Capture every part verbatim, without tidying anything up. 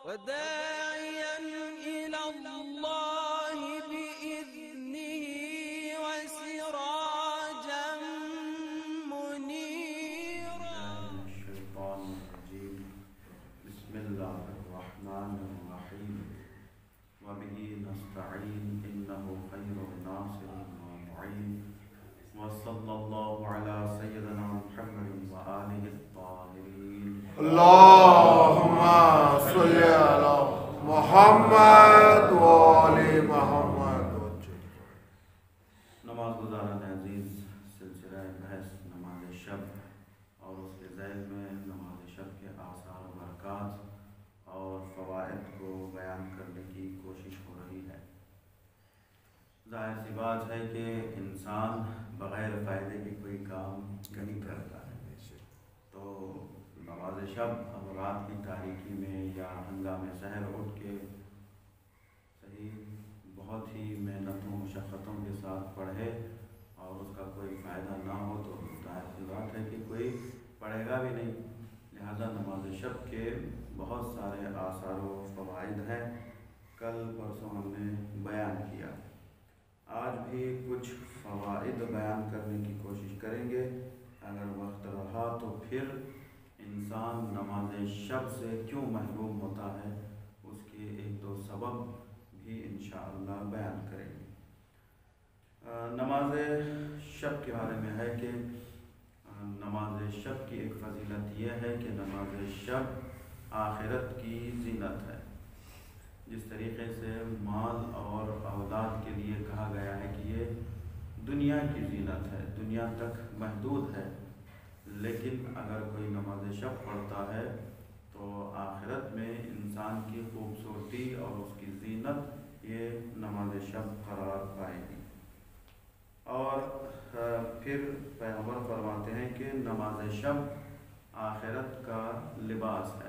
وداعيا إلى الله بإذنه وسراجا منيرا. الشيطان الرجيم. بسم الله الرحمن الرحيم. وبه نستعين إنه خير ناصر ومعين. وصلى الله على سيدنا محمد وآله الطاهرين. اللهم صل على محمد وآل محمد. نماز گزاران عزیز، سلسلہ بحث نماز شب اور اس کے ذیل میں نماز شب کے آثار و برکات اور فوائد کو بیان کرنے کی کوشش ہو رہی ہے۔ ظاہر سی بات ہے کہ انسان بغیر فائدے کے کوئی کام نہیں کرتا ہے، تو نماز شب اب رات کی تاریکی میں یا ہنگامِ سحر اٹھ کے صحیح بہت ہی محنتوں مشقتوں کے ساتھ پڑھے اور اس کا کوئی فائدہ نہ ہو تو ظاہر سی بات ہے کہ کوئی پڑھے گا بھی نہیں۔ لہذا نماز شب کے بہت سارے آثار و فوائد ہیں، کل پرسوں ہم نے بیان کیا۔ آج بھی کچھ فوائد بیان کرنے کی کوشش کریں گے، اگر وقت رہا تو پھر انسان نماز شب سے کیوں محروم ہوتا ہے اس کے ایک دو سبب بھی انشاءاللہ بیان کریں گے۔ نماز شب کے بارے میں ہے کہ نماز شب کی ایک فضیلت یہ ہے کہ نماز شب آخرت کی زینت ہے۔ جس طریقے سے مال اور اولاد کے لیے کہا گیا ہے کہ یہ دنیا کی زینت ہے، دنیا تک محدود ہے، لیکن اگر کوئی نماز شب پڑھتا ہے تو آخرت میں انسان کی خوبصورتی اور اس کی زینت یہ نماز شب قرار پائے گی۔ اور پھر پیغمبر فرماتے ہیں کہ نماز شب آخرت کا لباس ہے۔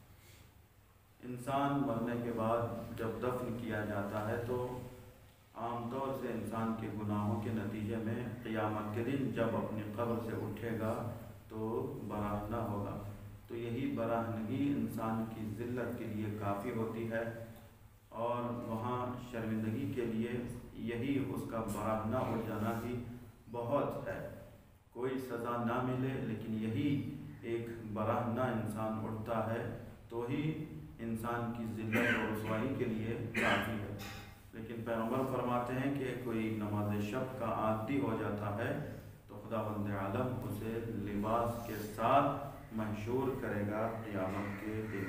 انسان مرنے کے بعد جب دفن کیا جاتا ہے تو عام طور سے انسان کے گناہوں کے نتیجے میں قیامت کے دن جب اپنی قبر سے اٹھے گا تو براہنہ ہوگا، تو یہی براہنگی انسان کی ذلت کے لیے کافی ہوتی ہے، اور وہاں شرمندگی کے لیے یہی اس کا براہنہ اٹھ جانا ہی بہت ہے۔ کوئی سزا نہ ملے لیکن یہی ایک براہنہ انسان اٹھتا ہے تو ہی انسان کی ذلت اور رسوائی کے لیے کافی ہے۔ لیکن پیغمبر فرماتے ہیں کہ کوئی نماز شب کا عادی ہو جاتا ہے تو خداوند عالم اسے لباس کے ساتھ محشور کرے گا قیامت کے دن۔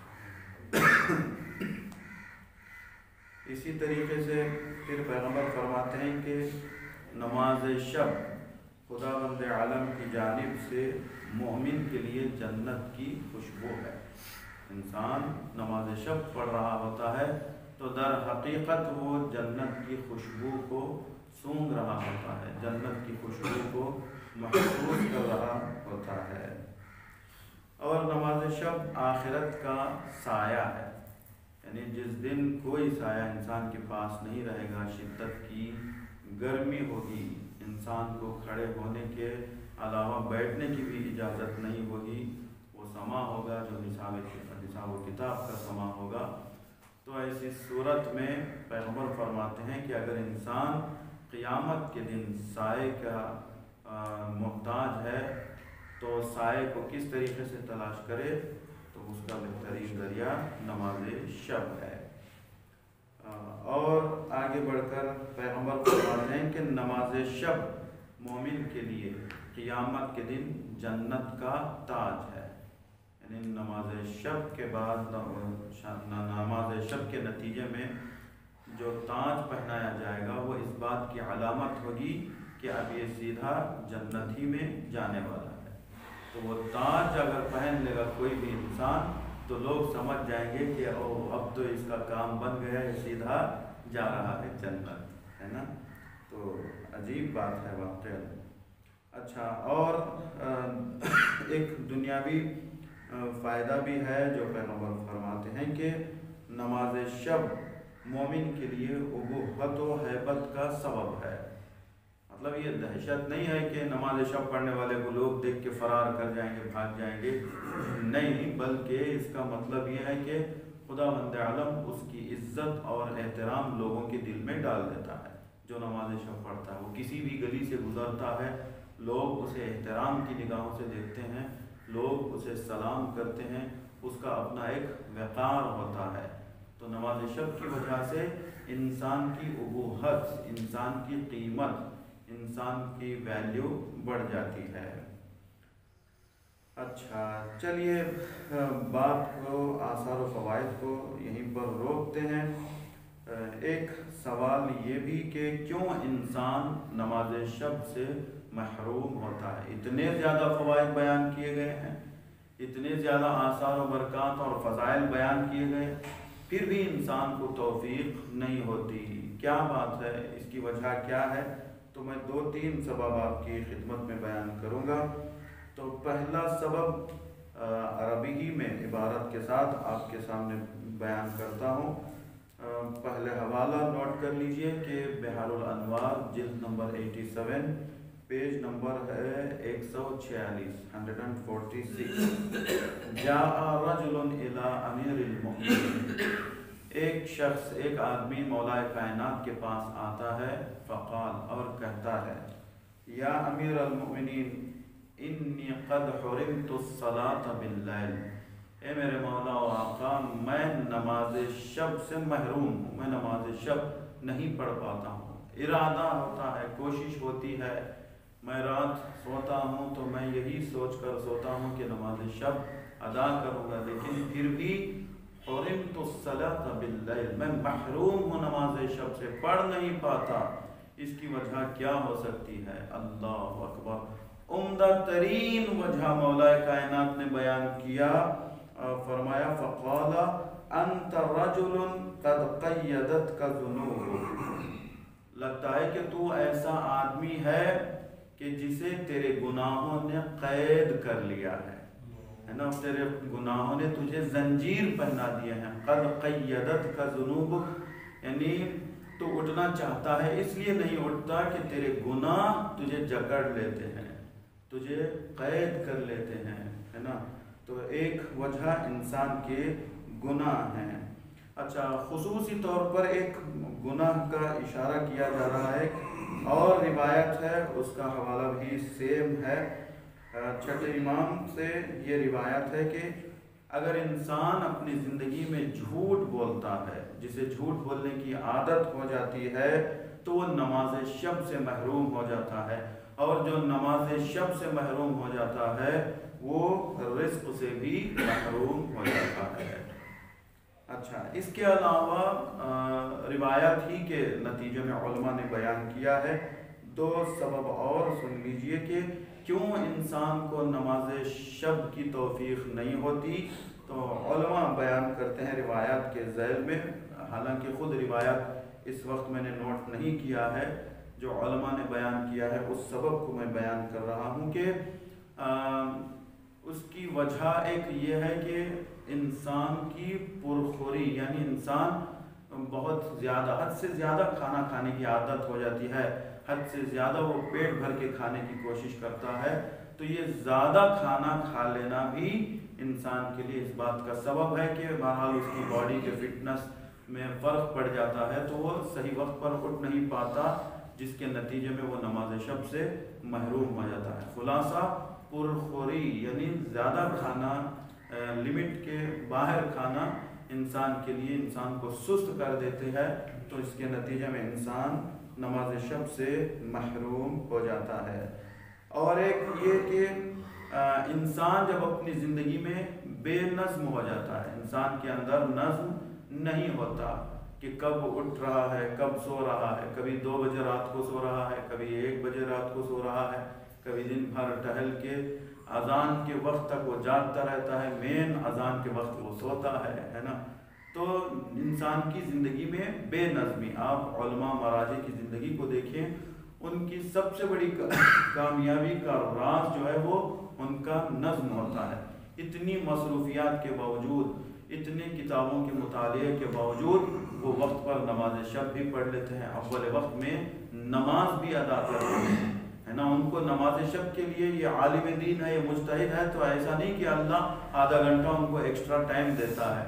اسی طریقے سے پھر پیغمبر فرماتے ہیں کہ نماز شب خداوند عالم کی جانب سے مومن کے لیے جنت کی خوشبو ہے۔ انسان نماز شب پڑھ رہا ہوتا ہے تو در حقیقت وہ جنت کی خوشبو کو سونگھ رہا ہوتا ہے، جنت کی خوشبو کو محسوس کر رہا ہوتا ہے۔ اور نماز شب آخرت کا سایہ ہے، یعنی جس دن کوئی سایہ انسان کے پاس نہیں رہے گا، شدت کی گرمی ہوگی، انسان کو کھڑے ہونے کے علاوہ بیٹھنے کی بھی اجازت نہیں ہوگی، وہ سما ہوگا جو نصاب نصاب و کتاب کا سما ہوگا۔ تو ایسی صورت میں پیغمبر فرماتے ہیں کہ اگر انسان قیامت کے دن سائے کا محتاج ہے تو سائے کو کس طریقے سے تلاش کرے، تو اس کا بہترین ذریعہ نماز شب ہے۔ اور آگے بڑھ کر پیغمبر فرماتے ہیں کہ نماز شب مومن کے لیے قیامت کے دن جنت کا تاج ہے، یعنی نماز شب کے بعد نماز شب کے نتیجے میں جو تاج پہنایا جائے گا وہ اس بات کی علامت ہوگی کہ اب یہ سیدھا جنت ہی میں جانے والا ہے۔ تو وہ تاج اگر پہن لے گا کوئی بھی انسان تو لوگ سمجھ جائیں گے کہ او اب تو اس کا کام بن گیا ہے، سیدھا جا رہا ہے جنت، ہے نا۔ تو عجیب بات ہے واقعہ۔ اچھا، اور ایک دنیاوی فائدہ بھی ہے جو پیغمبر فرماتے ہیں کہ نماز شب مومن کے لیے ابوت و ہیبت کا سبب ہے۔ مطلب یہ دہشت نہیں ہے کہ نماز شب پڑھنے والے کو لوگ دیکھ کے فرار کر جائیں گے، بھاگ جائیں گے، نہیں، بلکہ اس کا مطلب یہ ہے کہ خدا بند عالم اس کی عزت اور احترام لوگوں کے دل میں ڈال دیتا ہے۔ جو نماز شب پڑھتا ہے وہ کسی بھی گلی سے گزرتا ہے، لوگ اسے احترام کی نگاہوں سے دیکھتے ہیں، لوگ اسے سلام کرتے ہیں، اس کا اپنا ایک وقار ہوتا ہے۔ تو نماز شب کی وجہ سے انسان کی ابوہت، انسان کی قیمت، انسان کی ویلیو بڑھ جاتی ہے۔ اچھا چلیے بات کو، آثار و فوائد کو یہیں پر روکتے ہیں۔ ایک سوال یہ بھی کہ کیوں انسان نماز شب سے محروم ہوتا ہے؟ اتنے زیادہ فوائد بیان کیے گئے ہیں، اتنے زیادہ آثار و برکات اور فضائل بیان کیے گئے، پھر بھی انسان کو توفیق نہیں ہوتی، کیا بات ہے؟ اس کی وجہ کیا ہے؟ تو میں دو تین سبب آپ کی خدمت میں بیان کروں گا۔ تو پہلا سبب عربی ہی میں عبارت کے ساتھ آپ کے سامنے بیان کرتا ہوں۔ پہلے حوالہ نوٹ کر لیجئے کہ بحار الانوار جلد نمبر اٹھاسی، پیج نمبر ہے ایک سو چھیالیس، ایک سو چھیالیس۔ جاء رجل الی امیر المؤمنین، ایک شخص، ایک آدمی مولا کائنات کے پاس آتا ہے، فقال، اور کہتا ہے، یا امیر المؤمنین انی قد حرمت الصلاة باللیل، اے میرے مولا و آقا میں نماز شب سے محروم ہوں، میں نماز شب نہیں پڑھ پاتا ہوں۔ ارادہ ہوتا ہے، کوشش ہوتی ہے، میں رات سوتا ہوں تو میں یہی سوچ کر سوتا ہوں کہ نماز شب ادا کروں گا، لیکن پھر بھی حرمت الصلاة باللیل، میں محروم ہوں، نماز شب سے پڑھ نہیں پاتا۔ اس کی وجہ کیا ہو سکتی ہے؟ اللہ اکبر! عمدہ ترین وجہ مولا کائنات نے بیان کیا، فرمایا فقال انت رجل قد قیدتک ذنوب، لگتا ہے کہ تو ایسا آدمی ہے کہ جسے تیرے گناہوں نے قید کر لیا ہے، ہے نا، تیرے گناہوں نے تجھے زنجیر پہنا دیے ہیں۔ قد قیدتک ذنوب یعنی تو اٹھنا چاہتا ہے، اس لیے نہیں اٹھتا کہ تیرے گناہ تجھے جکڑ لیتے ہیں، تجھے قید کر لیتے ہیں، ہے نا۔ تو ایک وجہ انسان کے گناہ ہیں۔ اچھا، خصوصی طور پر ایک گناہ کا اشارہ کیا جا رہا ہے، اور روایت ہے، اس کا حوالہ بھی سیم ہے۔ چھٹے امام سے یہ روایت ہے کہ اگر انسان اپنی زندگی میں جھوٹ بولتا ہے، جسے جھوٹ بولنے کی عادت ہو جاتی ہے، تو وہ نماز شب سے محروم ہو جاتا ہے، اور جو نماز شب سے محروم ہو جاتا ہے وہ رزق سے بھی محروم ہو جاتا ہے۔ اچھا، اس کے علاوہ روایت ہی کے نتیجے میں علماء نے بیان کیا ہے دو سبب اور سن لیجئے کہ کیوں انسان کو نماز شب کی توفیق نہیں ہوتی۔ تو علماء بیان کرتے ہیں روایات کے ذیل میں، حالانکہ خود روایت اس وقت میں نے نوٹ نہیں کیا ہے، جو علماء نے بیان کیا ہے اس سبب کو میں بیان کر رہا ہوں کہ اس کی وجہ ایک یہ ہے کہ انسان کی پرخوری، یعنی انسان بہت زیادہ، حد سے زیادہ کھانا کھانے کی عادت ہو جاتی ہے، حد سے زیادہ وہ پیٹ بھر کے کھانے کی کوشش کرتا ہے، تو یہ زیادہ کھانا کھا لینا بھی انسان کے لیے اس بات کا سبب ہے کہ بہرحال اس کی باڈی کے فٹنس میں فرق پڑ جاتا ہے، تو وہ صحیح وقت پر اٹھ نہیں پاتا، جس کے نتیجے میں وہ نماز شب سے محروم ہو جاتا ہے۔ خلاصہ پرخوری یعنی زیادہ کھانا، لمٹ کے باہر کھانا انسان کے لیے انسان کو سست کر دیتے ہیں، تو اس کے نتیجے میں انسان نماز شب سے محروم ہو جاتا ہے۔ اور ایک یہ کہ انسان جب اپنی زندگی میں بے نظم ہو جاتا ہے، انسان کے اندر نظم نہیں ہوتا کہ کب اٹھ رہا ہے، کب سو رہا ہے، کبھی دو بجے رات کو سو رہا ہے، کبھی ایک بجے رات کو سو رہا ہے، کبھی دن بھر ٹہل کے اذان کے وقت تک وہ جاگتا رہتا ہے، مین اذان کے وقت وہ سوتا ہے، ہے نا۔ تو انسان کی زندگی میں بے نظمی، آپ علماء مراجع کی زندگی کو دیکھیں، ان کی سب سے بڑی کامیابی کا راز جو ہے وہ ان کا نظم ہوتا ہے۔ اتنی مصروفیات کے باوجود، اتنے کتابوں کے مطالعے کے باوجود وہ وقت پر نماز شب بھی پڑھ لیتے ہیں، اول وقت میں نماز بھی ادا کرتے ہیں، ہے نا۔ ان کو نماز شب کے لیے یہ عالم دین ہے، یہ مجتہد ہے، تو ایسا نہیں کہ اللہ آدھا گھنٹہ ان کو ایکسٹرا ٹائم دیتا ہے،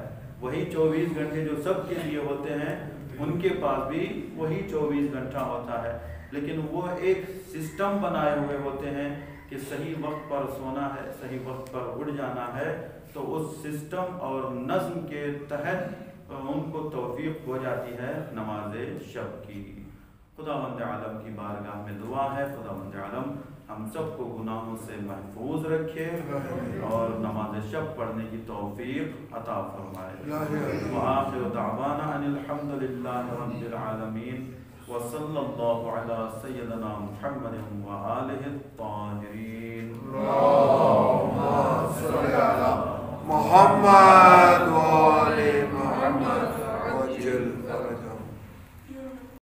وہی چوبیس گھنٹے جو سب کے لیے ہوتے ہیں ان کے پاس بھی وہی چوبیس گھنٹہ ہوتا ہے، لیکن وہ ایک سسٹم بنائے ہوئے ہوتے ہیں کہ صحیح وقت پر سونا ہے، صحیح وقت پر اٹھ جانا ہے، تو اس سسٹم اور نظم کے تحت ان کو توفیق ہو جاتی ہے نماز شب کی۔ خداوند عالم کی بارگاہ میں دعا ہے خداوند عالم ہم سب کو گناہوں سے محفوظ رکھے اور نماز شب پڑھنے کی توفیق عطا فرمائے۔ وآخر دعوانا ان الحمد للہ رب العالمین وصلی اللہ علی سیدنا محمد وآلہ الطاہرین۔ اللہم صلی علی محمد